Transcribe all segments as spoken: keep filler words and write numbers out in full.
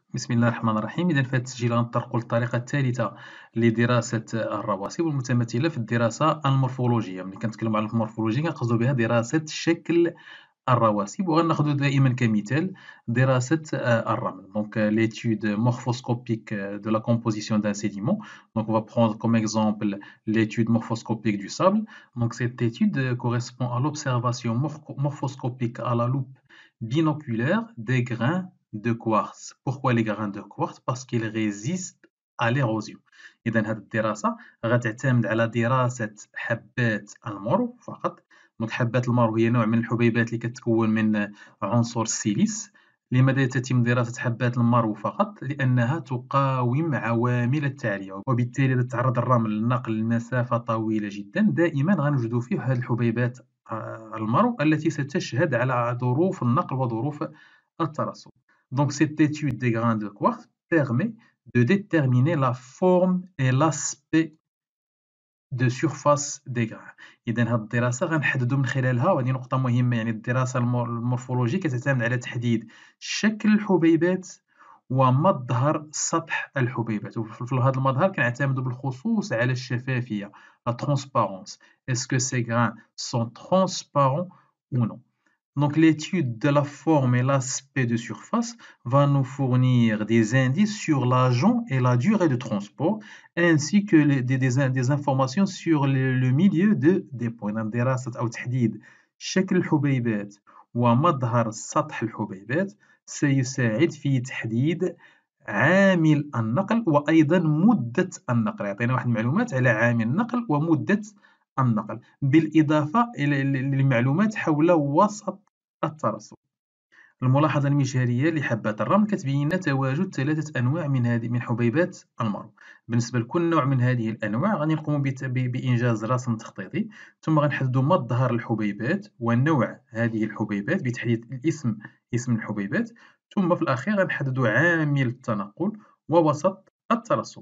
بسم الله الرحمن الرحيم. إذا في هذا التسجيل غنطرقوا للطريقة الثالثة لدراسة الرواسب والمتمثلة في الدراسة المورفولوجية. ملي كنتكلموا على المورفولوجيا كنقصدوا بها دراسة شكل الرواسب، وغناخذوا دائما كمثال دراسة آه، الرمل. Donc euh, l'étude morphoscopique euh, de la composition d'un sédiment. Donc on va prendre comme exemple l'étude morphoscopique du sable. Donc cette étude euh, correspond à l'observation morpho- morphoscopique à la loupe binoculaire des grains de quartz. Pourquoi les grains de quartz? Parce qu'ils résistent à l'érosion. إذا هذه الدراسة غتعتمد على دراسة حبات المرو فقط. دونك حبات المرو هي نوع من الحبيبات اللي كتكون من عنصر السيليس. لماذا تتم دراسة حبات المرو فقط؟ لأنها تقاوم عوامل التعرية، وبالتالي إذا تعرض الرمل لنقل لمسافة طويلة جدا دائما غنوجدوا فيه هذه الحبيبات آه، المرو التي ستشهد على ظروف النقل وظروف الترسب. Donc cette étude des grains de quartz permet de déterminer la forme et l'aspect de surface des grains. إذا هذه الدراسة غنحددوا من خلالها، وهذه نقطة مهمة، يعني الدراسة المور- المورفولوجية كتعتمد على تحديد شكل الحبيبات ومظهر سطح الحبيبات. وفي هذا المظهر كنعتمدوا بالخصوص على الشفافية، la transparence. Est-ce que ces grains sont transparents ou non? Donc l'étude de la forme et l'aspect de surface va nous fournir des indices sur l'agent et la durée de transport, ainsi que les- des, des- des informations sur le, le milieu de dépôt. إذا دراسة أو تحديد شكل الحبيبات ومظهر سطح الحبيبات سيساعد في تحديد عامل النقل وأيضا مدة النقل. يعطينا واحد المعلومات على عامل النقل ومدة النقل، بالإضافة إلى المعلومات حول وسط الترسب. الملاحظة المجهرية لحبات الرمل كتبين لنا تواجد ثلاثة أنواع من هذه من حبيبات المرو. بالنسبة لكل نوع من هذه الأنواع غادي نقوموا بت- ب- بإنجاز رسم تخطيطي، ثم غنحددوا مظهر الحبيبات ونوع هذه الحبيبات بتحديد الاسم اسم الحبيبات، ثم في الأخير غنحددوا عامل التنقل ووسط الترسب.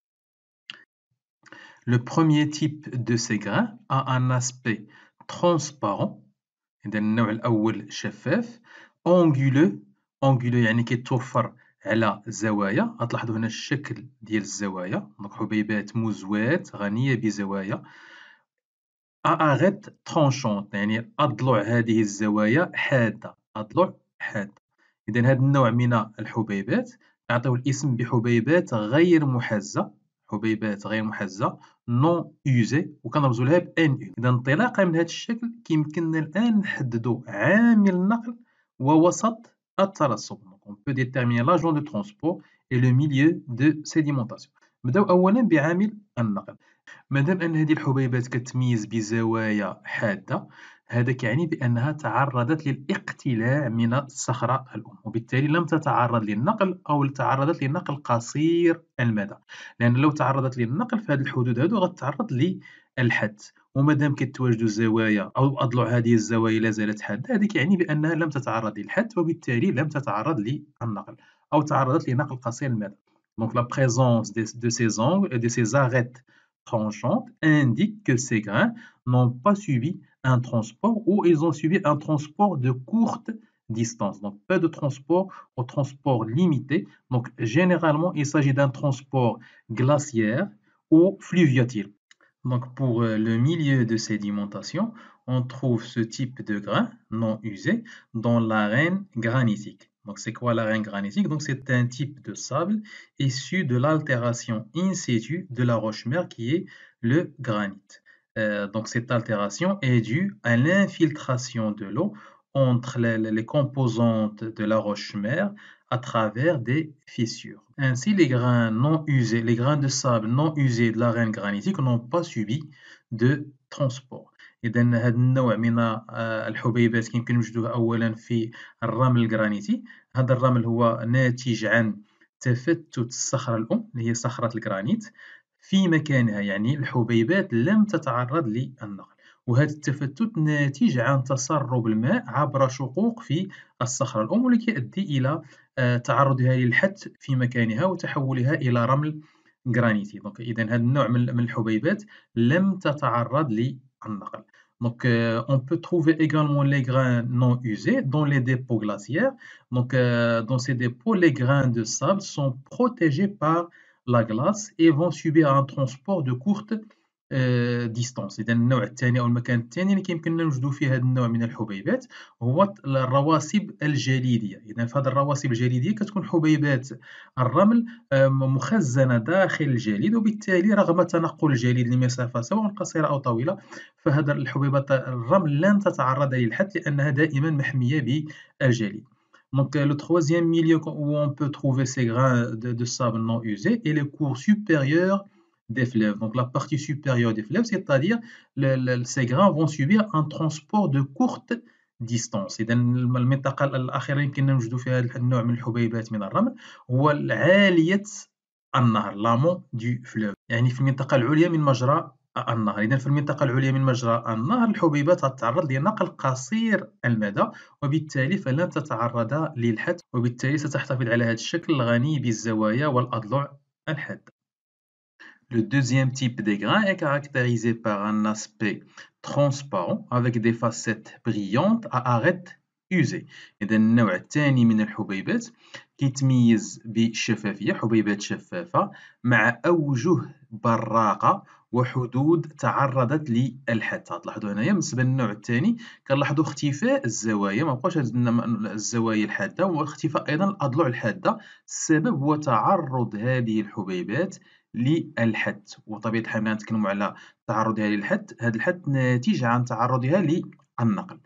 Le premier type de ces grains a un aspect transparent. إذا النوع الأول شفاف. anguleux anguleux يعني كيتوفر على زوايا. غتلاحظوا هنا الشكل ديال الزوايا، دونك حبيبات مزوات غنية بزوايا. à arête tranchante يعني أضلع هذه الزوايا حادة، أضلع حادة. إذا هذا النوع من الحبيبات نعطيو الاسم بحبيبات غير محزة، حبيبات غير محزة non usée، وكنرمزوا لها ب إن إو. إذا انطلاقا من هذا الشكل كيمكننا الآن نحددوا عامل النقل ووسط الترسب. Donc on peut déterminer l'agent de transport et le milieu de sédimentation. نبداو أولا بعامل النقل. مادام أن هذه الحبيبات كتميز بزوايا حادة، هذا كيعني بأنها تعرضت للاقتلاع من الصخرة الأم، وبالتالي لم تتعرض للنقل أو تعرضت لنقل قصير المدى. لأن لو تعرضت للنقل فهاد الحدود هادو غتعرض للحد، ومادام كتواجدوا الزوايا أو أضلع هذه الزوايا لا زالت حادة، هذا كيعني بأنها لم تتعرض للحد، وبالتالي لم تتعرض للنقل أو تعرضت لنقل قصير المدى. Donc la présence de, de ces angles et de ces arêtes tranchantes indique que ces grains n'ont pas subi un transport ou ils ont subi un transport de courte distance. Donc, pas de transport au transport limité. Donc, généralement, il s'agit d'un transport glaciaire ou fluviatile. Donc, pour euh, le milieu de sédimentation, on trouve ce type de grain non usé dans l'arène granitique. Donc, c'est quoi l'arène granitique? Donc, c'est un type de sable issu de l'altération in situ de la roche-mère qui est le granit. Euh, donc, cette altération est due à l'infiltration de l'eau entre les, les composantes de la roche-mère à travers des fissures. Ainsi, les grains non usés, les grains de sable non usés de l'arène granitique n'ont pas subi de transport. إذا هذا النوع من آه، الحبيبات كيمكن وجدوه أولا في الرمل الجرانيتي. هذا الرمل هو ناتج عن تفتت الصخرة الأم اللي هي صخرة الجرانيت في مكانها، يعني الحبيبات لم تتعرض للنقل، وهذا التفتت ناتج عن تسرب الماء عبر شقوق في الصخرة الأم، واللي كيؤدي إلى آه، تعرضها للحت في مكانها وتحولها إلى رمل جرانيتي. دونك إذا هذا النوع من من الحبيبات لم تتعرض للنقل. Donc, euh, on peut trouver également les grains non usés dans les dépôts glaciaires. Donc, euh, dans ces dépôts, les grains de sable sont protégés par la glace et vont subir un transport de courte آه، ديستونس. اذا النوع الثاني او المكان الثاني اللي كيمكننا نوجدوا فيه هذا النوع من الحبيبات هو الرواسب الجليديه. اذا في هذه الرواسب الجليديه كتكون حبيبات الرمل مخزنه داخل الجليد، وبالتالي رغم تنقل الجليد لمسافه سواء قصيره او طويله فهذا الحبيبات الرمل لن تتعرض للحت لانها دائما محميه بالجليد. Donc, le troisième milieu où on peut trouver ces grains de, de sable non usés est les cours supérieurs des fleuves. Donc la partie supérieure des fleuves, c'est-à-dire le, le, ces grains vont subir un transport de courte distance. إذا المنطقة الأخيرة اللي يمكننا نوجدوا فيها هذا النوع من الحبيبات من الرمل هو عالية النهر، لامون دو فلوف، يعني في المنطقة العليا من مجرى النهر. إذا في المنطقة العليا من مجرى النهر الحبيبات تتعرض لنقل قصير المدى، وبالتالي فلن تتعرض للحت، وبالتالي ستحتفظ على هذا الشكل الغني بالزوايا والأضلع الحادة. Le deuxième type des grains est caractérisé par un aspect transparent avec des facettes brillantes à arêtes usées. إذا النوع الثاني من الحبيبات كيتميز بالشفافية، حبيبات شفافة مع أوجه براقة وحدود تعرضت للحت. تلاحظوا هنايا بالنسبة للنوع الثاني كنلاحظوا اختفاء الزوايا، ما بقاش الزوايا الحادة، واختفاء أيضا الأضلع الحادة. السبب هو تعرض هذه الحبيبات للحت، وطبيعة الحال ملي نتكلموا على تعرضها للحت، هذا الحت ناتج عن تعرضها للنقل.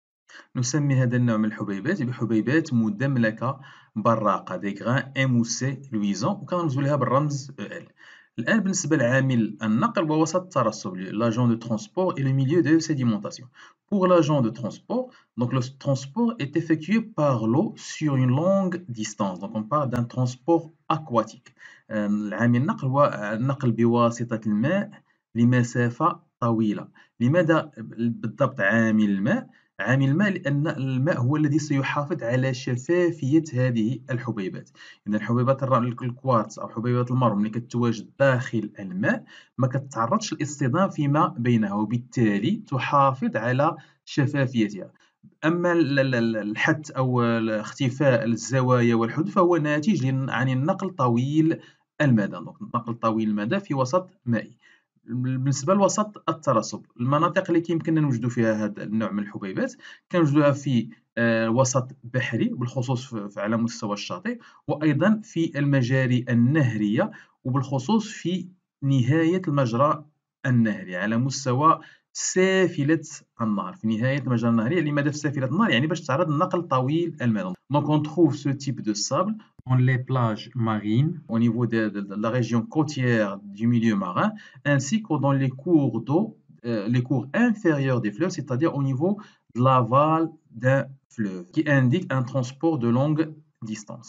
نسمي هذا النوع من الحبيبات بحبيبات مدملكة براقة دي غران émoussés luisants، وكنرمزوا لها بالرمز E L. الآن بالنسبة لعامل النقل ووسط الترسب l'agent de transport et le milieu de sédimentation. Pour l'agent de transport, donc le transport est effectué par l'eau sur une longue distance. Donc on parle d'un transport aquatique. العامل النقل هو النقل بواسطة الماء لمسافة طويلة. لماذا بالضبط عامل الماء؟ عامل الماء لأن الماء هو الذي سيحافظ على شفافية هذه الحبيبات. إذا حبيبات الكوارتز أو حبيبات المرمر ملي كتواجد داخل الماء ما كتعرضش للاصطدام فيما بينها، وبالتالي تحافظ على شفافيتها. أما الحت أو اختفاء الزوايا والحدود فهو ناتج عن النقل طويل المدى، نقل طويل المدى في وسط مائي. بالنسبة لوسط الترسب، المناطق اللي كيمكننا نوجدوا فيها هذا النوع من الحبيبات كنوجدوها في آه وسط بحري بالخصوص على مستوى الشاطئ، وأيضا في المجاري النهرية وبالخصوص في نهاية المجرى النهري على مستوى سافلة النهر. في نهاية المجرى النهري، لماذا في سافلة النهر؟ يعني باش تعرض لنقل طويل المدى. Donc on trouve ce type de sable dans les plages marines au niveau de, de, de la région côtière du milieu marin, ainsi que dans les cours d'eau, euh, les cours inférieurs des fleuves, c'est-à-dire au niveau de l'aval d'un fleuve, qui indique un transport de longue distance.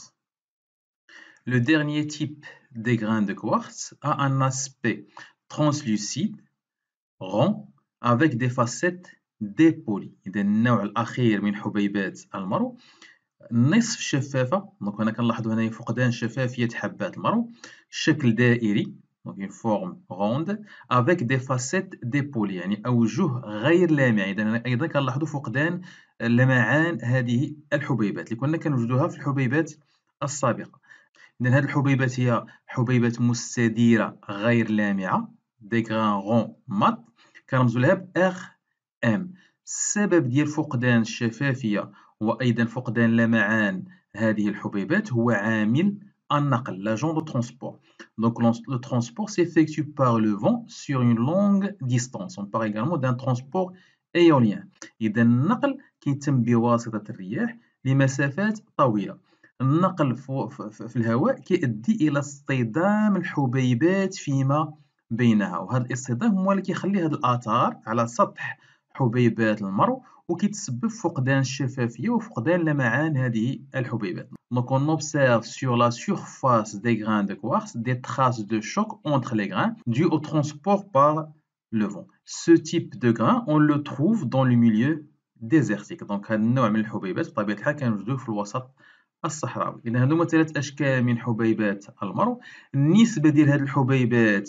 Le dernier type des grains de quartz a un aspect translucide, rond, avec des facettes dépolies. إذا النوع الأخير من حبيبات المرو نصف شفافة. دونك هنا كنلاحظوا هنايا فقدان شفافية حبات المرو، شكل دائري دونك une forme ronde avec des facettes dépolies يعني أوجه غير لامعة. إذا هنا أيضا كنلاحظوا فقدان لمعان هذه الحبيبات اللي كنا كنوجدوها في الحبيبات السابقة. إذا هذه الحبيبات هي حبيبات مستديرة غير لامعة des grains ronds mat، كنرمزوا لها ب R M. السبب ديال فقدان الشفافية وأيضا فقدان لمعان هذه الحبيبات هو عامل النقل l'agent de transport. Donc le transport s'effectue par le vent sur une longue distance. On parle également d'un transport éolien. إذا النقل كيتم بواسطة الرياح لمسافات طويلة. النقل في الهواء كيؤدي إلى اصطدام الحبيبات فيما بينها، وهذا الاصطدام هو اللي كيخلي هذا الآثار على سطح حبيبات المرو وكيتسبب فقدان الشفافية وفقدان لمعان هذه الحبيبات. Donc on observe sur la surface des grains de quartz des traces de choc entre les grains dû au transport par le vent. Ce type de grain on le trouve dans le milieu désertique. Donc هذا النوع من الحبيبات بطبيعة الحال كنوجدوه في الوسط الصحراوي. إذا هذوما ثلاث أشكال من حبيبات المرو. النسبة ديال هذه الحبيبات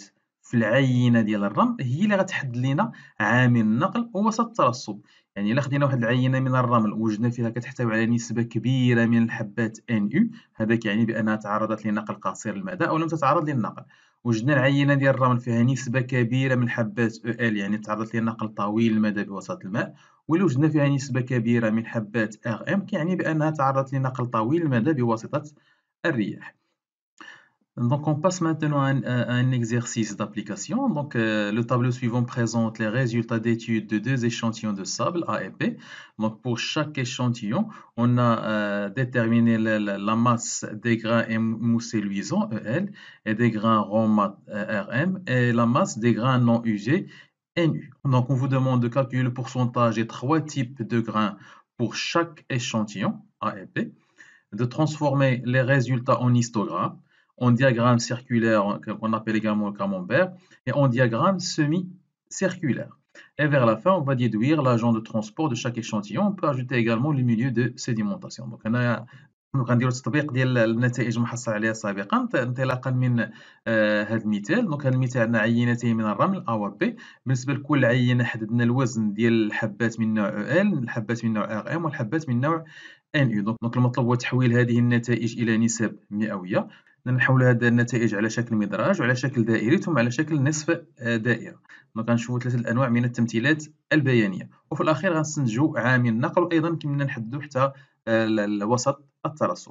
في العينة ديال الرمل هي اللي غتحدد لينا عامل النقل ووسط الترسب. يعني إلا خدينا واحد العينة من الرمل ووجدنا فيها كتحتوي على نسبة كبيرة من الحبات إن يو، هذاك يعني بأنها تعرضت لنقل قصير المدى أو لم تتعرض للنقل. وجدنا العينة ديال الرمل فيها نسبة كبيرة من حبات أو إل، يعني تعرضت لنقل طويل المدى بوسط الماء. وإلا وجدنا فيها نسبة كبيرة من حبات آر إم، كيعني بأنها تعرضت لنقل طويل المدى بواسطة الرياح. Donc, on passe maintenant à un, à un exercice d'application. Donc, euh, le tableau suivant présente les résultats d'études de deux échantillons de sable A et B. Donc, pour chaque échantillon, on a euh, déterminé la, la, la masse des grains émoussés luisants E L et des grains ronds mat euh, R M et la masse des grains non usés N U. Donc, on vous demande de calculer le pourcentage des trois types de grains pour chaque échantillon A et B, de transformer les résultats en histogrammes, en diagramme circulaire qu'on appelle également le camembert, et en diagramme semi-circulaire. Et vers la fin, on va déduire l'agent de transport de chaque échantillon. On peut ajouter également le milieu de sédimentation. Donc, هنا غنديروا التطبيق ديال النتائج المحصل عليها سابقا انطلاقا من هذا المثال. دونك هذا المثال عندنا عينتين من الرمل A و B. بالنسبه لكل عينه حددنا الوزن ديال الحبات من نوع L، الحبات من نوع R M والحبات من نوع N U. دونك المطلوب هو تحويل هذه النتائج الى نسب مئويه. نحول هذه النتائج على شكل مدراج وعلى شكل دائري ثم على شكل نصف دائره. دونك غنشوفوا ثلاثه الانواع من التمثيلات البيانيه، وفي الاخير غنستنتجوا عامل النقل، وايضا كنا نحددوا حتى الوسط الترسب.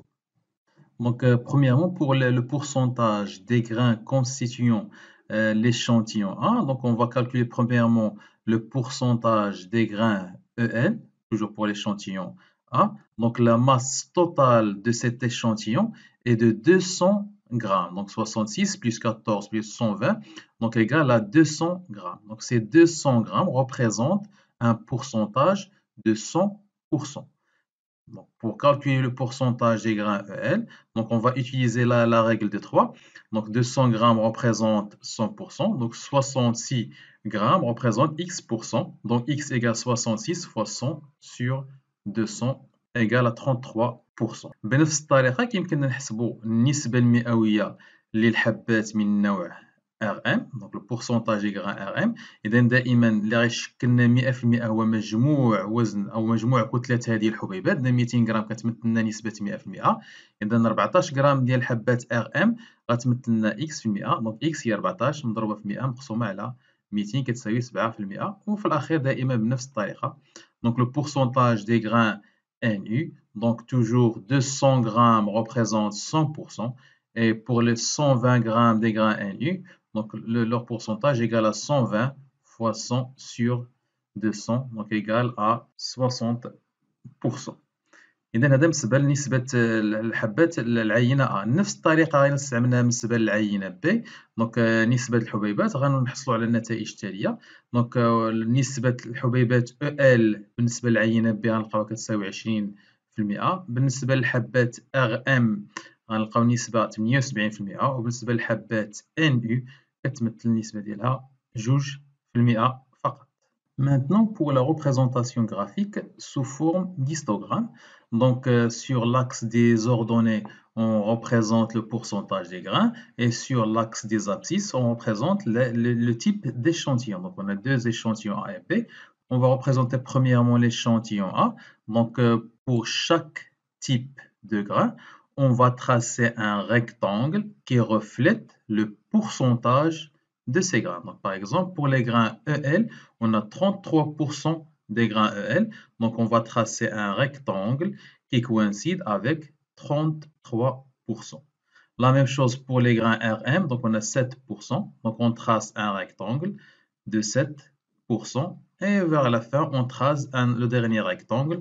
Donc, euh, premièrement, pour le, le pourcentage des grains constituant euh, l'échantillon A, donc on va calculer premièrement le pourcentage des grains E L, toujours pour l'échantillon A. Donc, la masse totale de cet échantillon est de deux cents grammes. Donc, soixante-six plus quatorze plus cent vingt, donc égale à deux cents grammes. Donc, ces deux cents grammes représentent un pourcentage de cent pour cent. Donc, pour calculer le pourcentage des grains E L, donc on va utiliser la, la règle de trois. Donc, deux cents grammes représente cent pour cent. Donc, soixante-six grammes représente X pour cent. Donc, X égale soixante-six fois cent sur deux cents égale à trente-trois pour cent. بنفس الطريقة يمكننا نحسبوا النسبة المئوية للحبات من نوع R M، donc le pourcentage des grains R M. إذا دائما اللي غيشكلنا مئة في المئة هو مجموع وزن أو مجموع كتلة هذه الحبيبات. إذا مئتين غرام كتمثل لنا نسبة مئة في المئة. إذا أربعطاش غرام ديال حبات R M غتمثل لنا X في المئة. دونك X هي أربعطاش مضروبة في مئة مقسومة على مئتين كتساوي سبعة في المئة. وفي الأخير دائما بنفس الطريقة. Donc le pourcentage des grains N U, donc toujours deux cents grammes représente cent pour cent, et pour les cent vingt grammes des grains N U, donc le, leur pourcentage égale à cent vingt fois cent sur deux cents, donc égal à soixante pour cent. إذا هذا بالنسبة لنسبة الحبات العينة A. نفس الطريقة غنستعملها بالنسبة للعينة B. دونك نسبة الحبيبات غنحصلوا على النتائج التالية. دونك نسبة الحبيبات E L بالنسبة للعينة B غنلقاوها كتساوي عشرين في المئة. بالنسبة للحبات R M غنلقاو نسبة ثمانية وسبعين في المئة. وبالنسبة للحبات N U كتمثل النسبة ديالها جوج في المئة فقط. Maintenant, pour la représentation graphique sous forme d'histogramme, donc euh, sur l'axe des ordonnées, on représente le pourcentage des grains, et sur l'axe des abscisses, on représente le, le, le type d'échantillon. Donc, on a deux échantillons A et B. On va représenter premièrement l'échantillon A. Donc, euh, pour chaque type de grain, on va tracer un rectangle qui reflète le pourcentage de ces grains. Donc, par exemple, pour les grains E L, on a trente-trois pour cent des grains E L. Donc, on va tracer un rectangle qui coïncide avec trente-trois pour cent. La même chose pour les grains R M. Donc, on a sept pour cent. Donc, on trace un rectangle de sept pour cent. Et vers la fin, on trace un, le dernier rectangle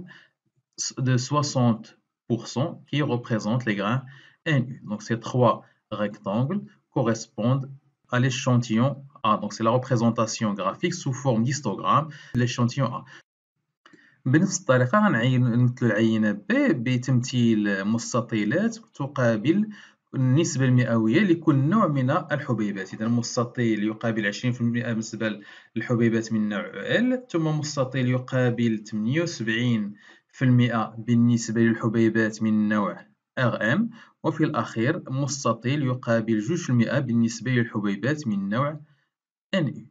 de soixante pour cent qui représente les grains N U. Donc, ces trois rectangles correspondent à l'échantillon A. Donc, c'est la représentation graphique sous forme d'histogramme de l'échantillon A. بنفس الطريقة غنمثلو العينة B بتمثيل مستطيلات تقابل النسبة المئوية لكل نوع من الحبيبات. إذا مستطيل يقابل عشرين في المئة بالنسبة للحبيبات من نوع L، ثم مستطيل يقابل ثمانية وسبعين في المئة بالنسبة للحبيبات من نوع R M، وفي الأخير مستطيل يقابل جوج في المئة بالنسبة للحبيبات من نوع N U.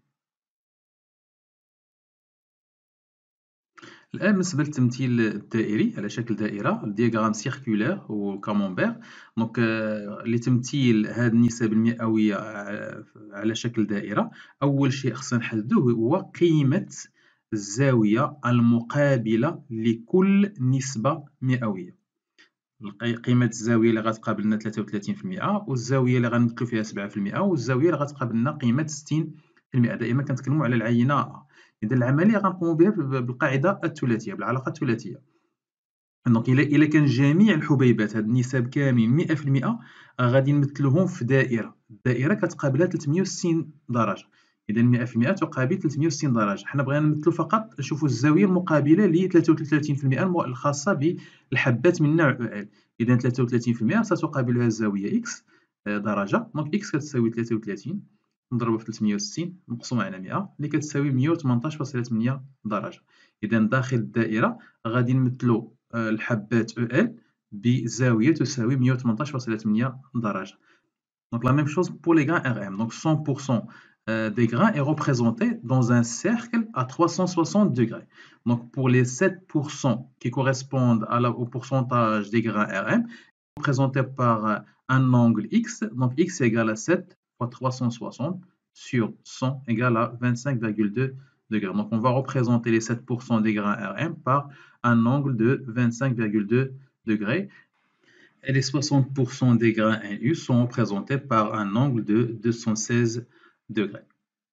الآن بالنسبة للتمثيل الدائري على شكل دائرة الدياغرام سيركولير والكاممبير دونك لتمثيل هاد النسب المئوية على شكل دائرة أول شيء خصنا نحددوه هو قيمة الزاوية المقابلة لكل نسبة مئوية. قيمة الزاوية اللي غتقابل لنا ثلاثة وثلاثين في المئة والزاوية اللي غنمثلو فيها سبعة في المئة والزاوية اللي غتقابل لنا قيمة ستين في المئة. دائما كنتكلمو على العينة أ. إذا العملية غنقومو بها بالقاعدة الثلاثية بالعلاقة الثلاثية. دونك إلا إلا كان جميع الحبيبات هاد النسب كاملين مئة في المئة غادي نمثلوهم في دائرة. الدائرة كتقابلها ثلاثمئة وستين درجة. إذا مئة في المئة تقابل ثلاثمئة وستين درجة. حنا بغينا نمثلو فقط نشوفو الزاوية المقابلة ل ثلاثة وثلاثين في المئة الخاصة بالحبات من نوع أ. إذا ثلاثة وثلاثين في المئة ستقابلها الزاوية إكس درجة. دونك إكس كتساوي ثلاثة وثلاثين نضربها في ثلاثمئة وستين مقسومة على مئة اللي كتساوي مئة وثمنطاش فاصلة ثمانية درجة. إذا داخل الدائرة غادي نمثلو الحبات أ إل بزاوية تساوي مئة وثمنطاش فاصلة ثمانية درجة. Donc la même chose pour les grains R M. Donc cent pour cent des grains est représenté dans un cercle à trois cent soixante degrés. Donc pour les sept pour cent qui correspondent à la, au pourcentage des grains R M, représenté par un angle X, donc X est égal à sept fois trois cent soixante sur cent égale à vingt-cinq virgule deux degrés. Donc on va représenter les sept pour cent des grains R M par un angle de vingt-cinq virgule deux degrés. Et les soixante pour cent des grains N U sont représentés par un angle de deux cent seize degrés.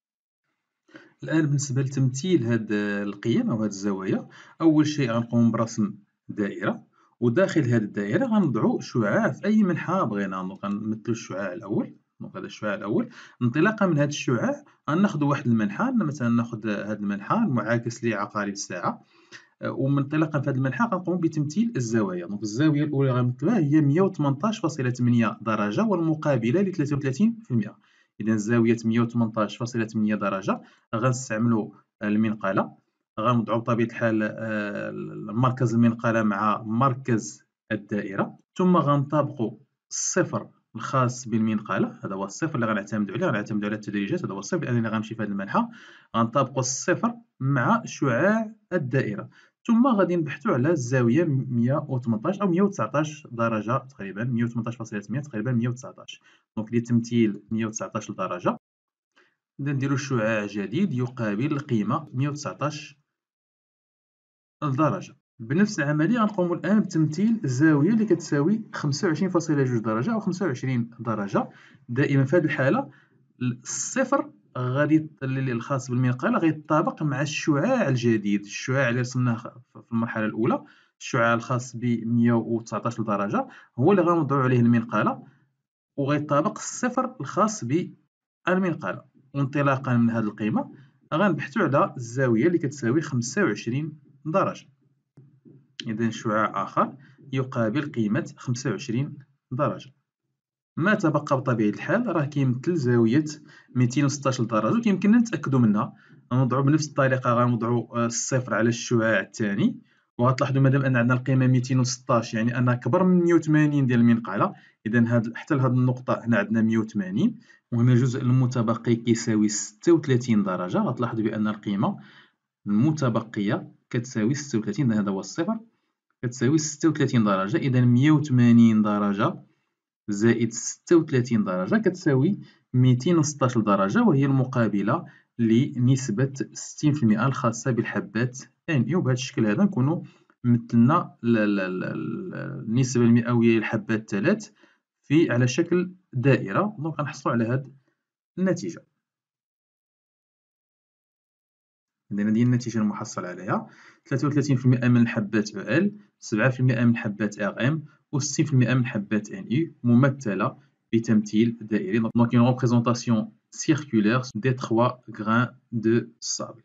الآن بالنسبة لتمثيل هاد القيم أو هاد الزوايا أول شيء غنقوم برسم دائرة وداخل هاد الدائرة غنضعو شعاع في أي منحى بغينا. دونك غنمثلو الشعاع الأول. دونك هذا الشعاع الأول. انطلاقا من هاد الشعاع غناخدو واحد المنحى مثلا ناخد هاد المنحى المعاكس لعقارب الساعة ومنطلقا في هذا المنحى غنقوم بتمثيل الزوايا. دونك الزاوية الأولى غنمثلوها هي مئة وثمنطاش فاصلة ثمانية درجة والمقابلة ل ثلاثة وثلاثين في المئة. إذا زاوية مئة وثمنطاش فاصلة ثمانية درجة غنستعملو المنقلة غنوضعو بطبيعة الحال مركز المنقلة مع مركز الدائرة ثم غنطابقو الصفر الخاص بالمنقلة. هذا هو الصفر اللي غنعتمدو عليه غنعتمدو على التدريجات. هذا هو الصفر لأنني غنمشي في هذا المنحى غنطابقو الصفر مع شعاع الدائرة ثم غادي نبحثو على الزاوية مئة وثمنطاش أو مئة وتسعطاش درجة تقريبا مئة وثمنطاش فاصلة ثمانية تقريبا مئة وتسعطاش. دونك لتمثيل مئة وتسعطاش درجة نديرو شعاع جديد يقابل القيمة مئة وتسعطاش درجة. بنفس العملية غنقومو الآن بتمثيل الزاوية اللي كتساوي خمسة وعشرين فاصلة جوج درجة أو خمسة وعشرين درجة. دائما في هذه الحالة الصفر غادي الخاص بالمنقلة غيتطابق مع الشعاع الجديد. الشعاع اللي رسمناه في المرحلة الأولى الشعاع الخاص ب مئة وتسعطاش درجة هو اللي غنوضعو عليه المنقلة وغيطابق الصفر الخاص بالمنقلة. وانطلاقا من هذه القيمة غنبحثو على الزاوية اللي كتساوي خمسة وعشرين درجة. إذا شعاع آخر يقابل قيمة خمسة وعشرين درجة. ما تبقى بطبيعة الحال راه كيمثل زاوية مئتين وستطاش درجة وكيمكننا نتأكدو منها. غنوضعو بنفس الطريقة غنوضعو الصفر على الشعاع الثاني وغتلاحظوا مادام أن عندنا القيمة مئتين وستطاش يعني أنها كبر من مئة وثمانين ديال المنقلة. إذا هاد حتى لهاد النقطة هنا عندنا مئة وثمانين وهنا الجزء المتبقي كيساوي ستة وثلاثين درجة. غتلاحظوا بأن القيمة المتبقية كتساوي ستة وثلاثين. هذا هو الصفر كتساوي ستة وثلاثين درجة. إذا مئة وثمانين درجة زائد ستة وثلاثين درجة كتساوي مئتين وستطاش درجة وهي المقابلة لنسبة ستين في المئة الخاصة بالحبات N U. وبهذا الشكل هذا نكونوا مثلنا النسبة المئوية للحبات الثلاث في على شكل دائرة. دونك غنحصلوا على هذه النتيجة. عندنا ديال النتيجة المحصل عليها ثلاثة وثلاثين في المئة من الحبات أ إل سبعة في المئة من حبات R M و ستين في المئة من حبات N U ممثلة بتمثيل دائري. Donc une représentation circulaire des trois grains de sable.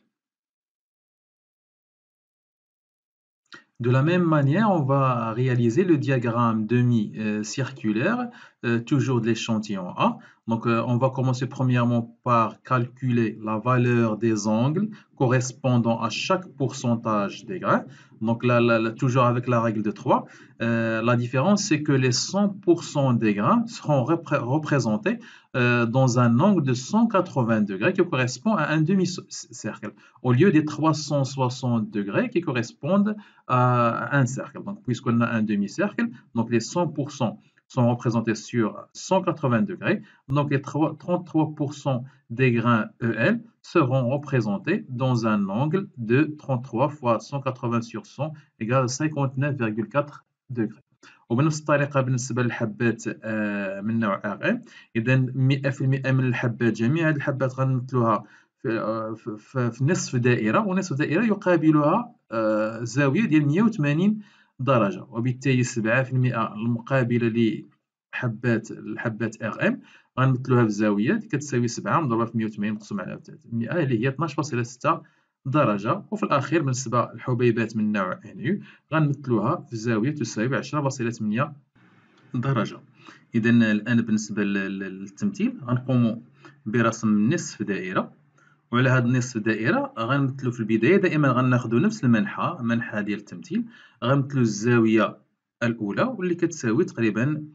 De la même manière, on va réaliser le diagramme demi-circulaire, euh, toujours de l'échantillon A. Donc, euh, on va commencer premièrement par calculer la valeur des angles correspondant à chaque pourcentage des grains. Donc là, là, là, toujours avec la règle de trois. Euh, la différence, c'est que les cent pour cent des grains seront repré représentés euh, dans un angle de cent quatre-vingts degrés qui correspond à un demi-cercle, au lieu des trois cent soixante degrés qui correspondent à un cercle. Donc, puisqu'on a un demi-cercle, donc les cent pour cent sont représentés sur cent quatre-vingts degrés. Donc, les trente-trois pour cent des grains E L seront représentés dans un angle de trente-trois fois cent quatre-vingts sur cent égale cinquante-neuf virgule quatre degrés. وبنفس الطريقة بالنسبة للحبات من نوع ار ام، إذا مئة بالمئة من الحبات جميع هذه الحبات غنمثلوها في, في, في نصف دائرة، ونصف دائرة يقابلها زاوية ديال مئة وثمانين درجة، وبالتالي سبعة بالمئة المقابلة لحبات الحبات ار ام غنمثلوها بزاوية اللي كتساوي سبعة مضروبة في مئة وثمانين مقسوم على مئة اللي هي اثناش فاصلة ستة درجة. وفي الأخير بالنسبة للحبيبات من نوع ان يو غنمثلوها في زاوية تساوي عشرة فاصلة ثمانية درجة. إذا الآن بالنسبة للتمثيل غنقومو برسم نصف دائرة، وعلى هاد نصف دائرة غنمثلو في البداية دائما غناخدو نفس المنحى منحى ديال التمثيل، غنمثلو الزاوية الأولى واللي كتساوي تقريبا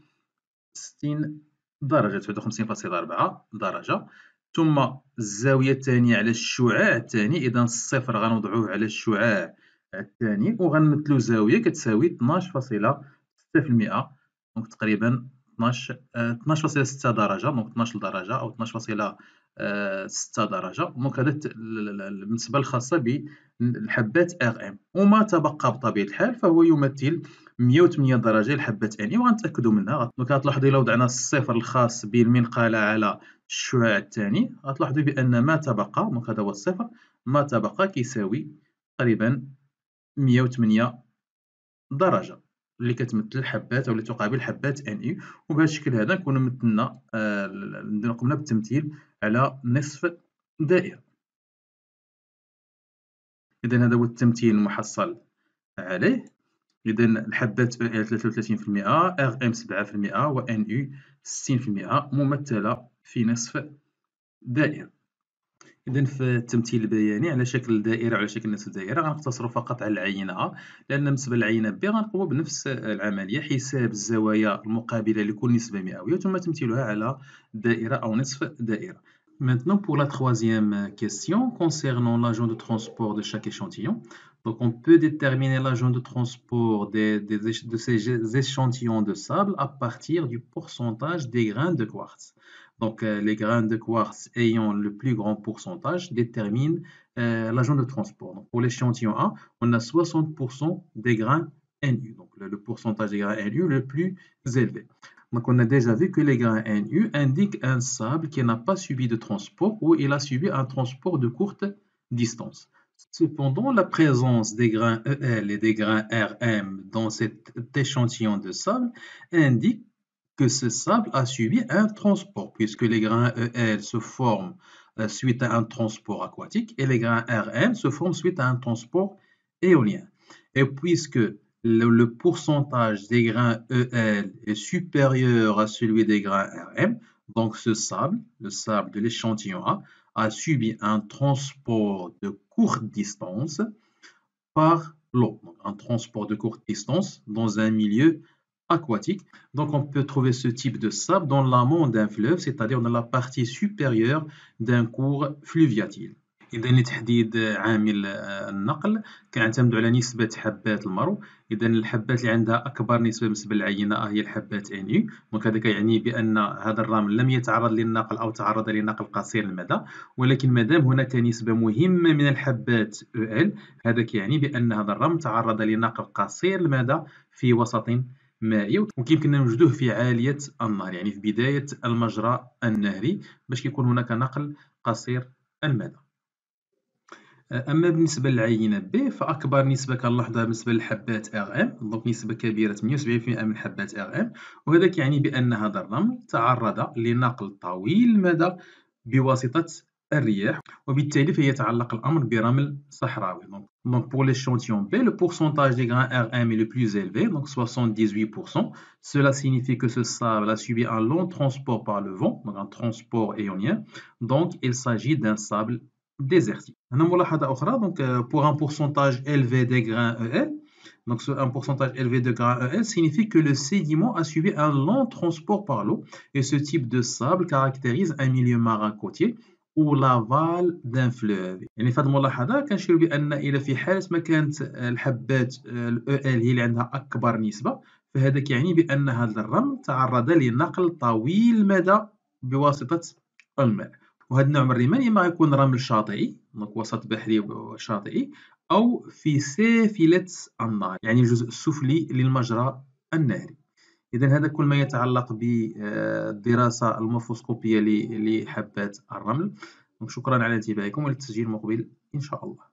ستين درجة واحد وخمسين فاصلة أربعة درجة، ثم الزاوية الثانية على الشعاع الثاني، إذا الصفر غنوضعوه على الشعاع الثاني وغنمثلو زاوية كتساوي اثناش فاصلة ستة بالمئة، دونك تقريبا اثناش فاصلة ستة درجة، دونك اثناش درجة أو اثناش فاصلة ستة درجة. دونك هذا بالنسبة الخاصة بالحبات ار ام، وما تبقى بطبيعة الحال فهو يمثل مئة وثمانية درجة لحبات ان يو وغنتأكدوا منها. دونك غتلاحظوا إلا وضعنا الصفر الخاص بالمنقلة على الشعاع الثاني غتلاحظوا بأن ما تبقى، دونك هذا هو الصفر، ما تبقى كيساوي تقريبا مئة وثمانية درجة اللي كتمثل حبات أو اللي تقابل حبات ان يو. وبهذا الشكل هذا نكونوا مثلنا آه قمنا بالتمثيل على نصف دائرة. إذا هذا هو التمثيل المحصل عليه. إذا الحبات ال ثلاثة وثلاثين بالمئة، ار ام سبعة بالمئة، و ان يو ستين بالمئة ممثلة في نصف دائرة. إذا في التمثيل البياني على شكل دائرة وعلى شكل نصف دائرة غنقتصروا فقط على العينة أ، لأن بالنسبة للعينة ب غنقوموا بنفس العملية، حساب الزوايا المقابلة لكل نسبة مئوية ثم تمثيلها على دائرة أو نصف دائرة. Maintenant, pour la troisième question concernant l'agent de transport de chaque échantillon. Donc, on peut déterminer l'agent de transport des, des, de ces échantillons de sable à partir du pourcentage des grains de quartz. Donc, euh, les grains de quartz ayant le plus grand pourcentage déterminent euh, l'agent de transport. Donc, pour l'échantillon A, on a soixante pour cent des grains N U. Donc, le, le pourcentage des grains N U le plus élevé. Donc, on a déjà vu que les grains N U indiquent un sable qui n'a pas subi de transport ou il a subi un transport de courte distance. Cependant, la présence des grains E L et des grains R M dans cet échantillon de sable indique que ce sable a subi un transport, puisque les grains E L se forment suite à un transport aquatique et les grains R M se forment suite à un transport éolien. Et puisque Le, le pourcentage des grains E L est supérieur à celui des grains R M, donc ce sable, le sable de l'échantillon A, a subi un transport de courte distance par l'eau, un transport de courte distance dans un milieu aquatique. Donc on peut trouver ce type de sable dans l'amont d'un fleuve, c'est-à-dire dans la partie supérieure d'un cours fluviatile. إذا لتحديد عامل النقل كنعتمدوا على نسبة حبات المرو. إذا الحبات اللي عندها أكبر نسبة بالنسبة للعينة أ هي الحبات ان يو، دونك هذا كيعني بأن هذا الرمل لم يتعرض للنقل أو تعرض لنقل قصير المدى، ولكن مادام هناك نسبة مهمة من الحبات او ال هذا كيعني بأن هذا الرمل تعرض لنقل قصير المدى في وسط مائي، ويمكننا نوجدوه في عالية النهر يعني في بداية المجرى النهري باش كيكون هناك نقل قصير المدى. أما بالنسبة للعينة ب فأكبر نسبة كنلاحظها بالنسبة للحبات ار ام، دونك نسبة كبيرة ثمانية وسبعين بالمئة من حبات ار ام، وهذا كيعني بأن هذا الرمل تعرض لنقل طويل المدى بواسطة الرياح، وبالتالي فيتعلق الأمر برمل صحراوي. Donc pour l'échantillon B, le pourcentage des grains R M est le plus élevé, donc soixante-dix-huit pour cent. Cela signifie que ce sable a subi un long transport par le vent, donc un transport éolien. Donc il s'agit d'un sable désertique. هنا ملاحظة أخرى، donc euh, pour un pourcentage élevé des grains E L, donc un pourcentage élevé de grains E L signifie que le sédiment a subi un long transport par l'eau, et ce type de sable caractérise un milieu marin côtier ou l'aval d'un fleuve. يعني في هذه الملاحظة كنشيروا بأن إلا في حالة ما كانت الحبات ال E L هي اللي عندها أكبر نسبة، فهذا كيعني بأن هذا الرمل تعرض لنقل طويل المدى بواسطة الماء. وهذا النوع من الرمال إما يكون رمل شاطئي، دونك وسط بحري شاطئي، أو في سافلة النهر، يعني الجزء السفلي للمجرى النهري. إذا هذا كل ما يتعلق بالدراسة المورفوسكوبية لحبات الرمل. شكرا على انتباهكم، وللتسجيل المقبل إن شاء الله.